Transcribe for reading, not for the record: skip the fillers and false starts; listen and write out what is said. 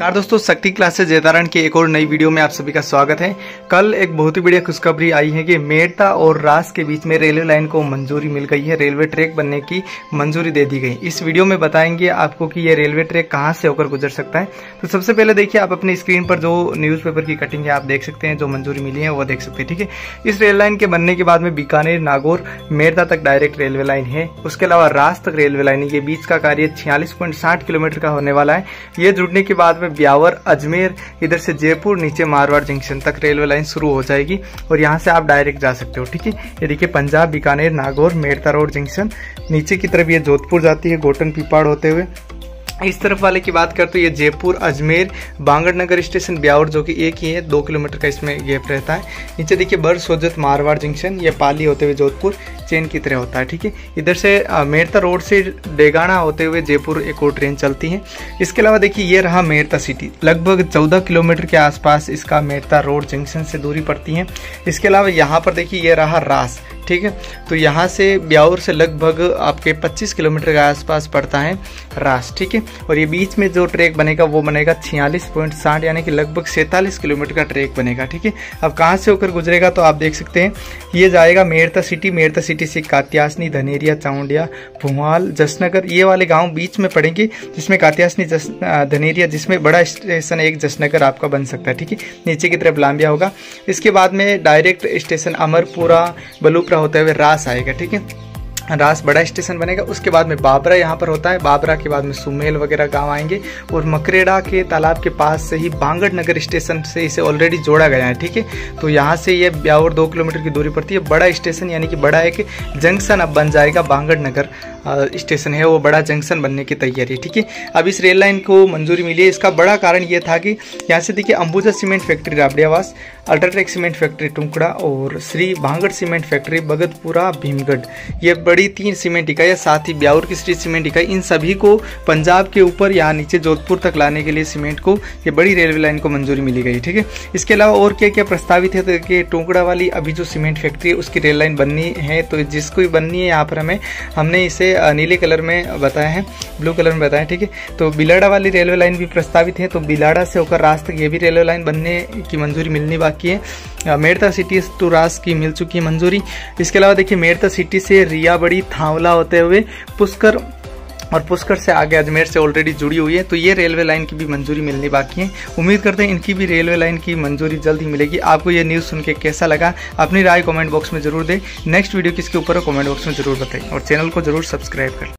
नमस्कार दोस्तों, शक्ति क्लासेस जैतारण की एक और नई वीडियो में आप सभी का स्वागत है। कल एक बहुत ही बढ़िया खुशखबरी आई है कि मेड़ता और रास के बीच में रेलवे लाइन को मंजूरी मिल गई है, रेलवे ट्रैक बनने की मंजूरी दे दी गई। इस वीडियो में बताएंगे आपको कि ये रेलवे ट्रैक कहां से होकर गुजर सकता है। तो सबसे पहले देखिए, आप अपनी स्क्रीन पर जो न्यूज़पेपर की कटिंग है आप देख सकते हैं, जो मंजूरी मिली है वो देख सकते हैं। ठीक है, इस रेल लाइन के बनने के बाद में बीकानेर, नागौर, मेड़ता तक डायरेक्ट रेलवे लाइन है। उसके अलावा रास तक रेलवे लाइन है। ये बीच का कार्य 46.60 किलोमीटर का होने वाला है। ये जुड़ने के बाद में ब्यावर, अजमेर, इधर से जयपुर, नीचे मारवाड़ जंक्शन तक रेलवे लाइन शुरू हो जाएगी और यहाँ से आप डायरेक्ट जा सकते हो। ठीक है, ये देखिए पंजाब, बीकानेर, नागौर, मेड़ता रोड जंक्शन, नीचे की तरफ ये जोधपुर जाती है गोटन पिपाड़ होते हुए। इस तरफ वाले की बात करते तो ये जयपुर, अजमेर, बांगड़नगर स्टेशन, ब्यावर जो कि एक ही है, 2 किलोमीटर का इसमें गैप रहता है। नीचे देखिए बर, सोजत, मारवाड़ जंक्शन, ये पाली होते हुए जोधपुर चेन की तरह होता है। ठीक है, इधर से मेड़ता रोड से डेगाना होते हुए जयपुर एक और ट्रेन चलती है। इसके अलावा देखिए ये रहा मेड़ता सिटी, लगभग 14 किलोमीटर के आसपास इसका मेड़ता रोड जंक्शन से दूरी पड़ती है। इसके अलावा यहाँ पर देखिए ये रहा रास। ठीक है, तो यहाँ से ब्यावर से लगभग आपके 25 किलोमीटर के आसपास पड़ता है रास। ठीक है, और ये बीच में जो ट्रैक बनेगा वो बनेगा 46.60 यानी कि लगभग 47 किलोमीटर का ट्रैक बनेगा। ठीक है, अब कहाँ से होकर गुजरेगा तो आप देख सकते हैं, ये जाएगा मेड़ता सिटी से कात्यासनी, धनेरिया, चामुंडिया, भुवाल, जसनगर, ये वाले गाँव बीच में पड़ेंगे, जिसमें कात्यासनी, धनेरिया, जिसमें बड़ा स्टेशन एक जसनगर आपका बन सकता है। ठीक है, नीचे की तरफ लांबिया होगा। इसके बाद में डायरेक्ट स्टेशन अमरपुरा, बलूपरा होते हुए रास आएगा। ठीक है, रास बड़ा स्टेशन बनेगा। उसके बाद में बाबरा यहाँ पर होता है, बाबरा के बाद में सुमेल वगैरह गांव आएंगे और मकरेड़ा के तालाब के पास से ही बांगड़नगर स्टेशन से इसे ऑलरेडी जोड़ा गया है। ठीक है, तो यहाँ से ये ब्यावर 2 किलोमीटर की दूरी पड़ती है। बड़ा स्टेशन यानी कि बड़ा एक जंक्शन अब बन जाएगा, बांगड़नगर स्टेशन है वो बड़ा जंक्शन बनने की तैयारी। ठीक है, अब इस रेल लाइन को मंजूरी मिली है। इसका बड़ा कारण ये था कि यहाँ से देखिए Ambuja cement factory Rabariyawas, UltraTech cement factory Tunkda और श्री भांगड़ सीमेंट फैक्ट्री भगतपुरा भीमगढ़, ये बड़ी 3 सीमेंट इकाई, साथ ही ब्यावर की श्री सीमेंट इकाई, इन सभी को पंजाब के ऊपर यहाँ नीचे जोधपुर तक लाने के लिए सीमेंट को ये बड़ी रेलवे लाइन को मंजूरी मिली गई। ठीक है, इसके अलावा और क्या क्या प्रस्तावित है तो देखिए टुंकड़ा वाली अभी जो सीमेंट फैक्ट्री है उसकी रेल लाइन बननी है, तो जिसको भी बननी है यहाँ पर हमने इसे नीले कलर में बताया है, ब्लू कलर में बताया। ठीक है, तो बिलाड़ा वाली रेलवे लाइन भी प्रस्तावित है, तो बिलाड़ा से होकर रास तक ये भी रेलवे लाइन बनने की मंजूरी मिलनी बाकी है। मेड़ता सिटी टू रास की मिल चुकी है मंजूरी। इसके अलावा देखिए मेड़ता सिटी से रियाबड़ी, थावला होते हुए पुष्कर, और पुष्कर से आगे अजमेर से ऑलरेडी जुड़ी हुई है, तो ये रेलवे लाइन की भी मंजूरी मिलनी बाकी है। उम्मीद करते हैं इनकी भी रेलवे लाइन की मंजूरी जल्द ही मिलेगी। आपको ये न्यूज़ सुन के कैसा लगा अपनी राय कमेंट बॉक्स में जरूर दें। नेक्स्ट वीडियो किसके ऊपर है कमेंट बॉक्स में जरूर बताएं और चैनल को जरूर सब्सक्राइब करें।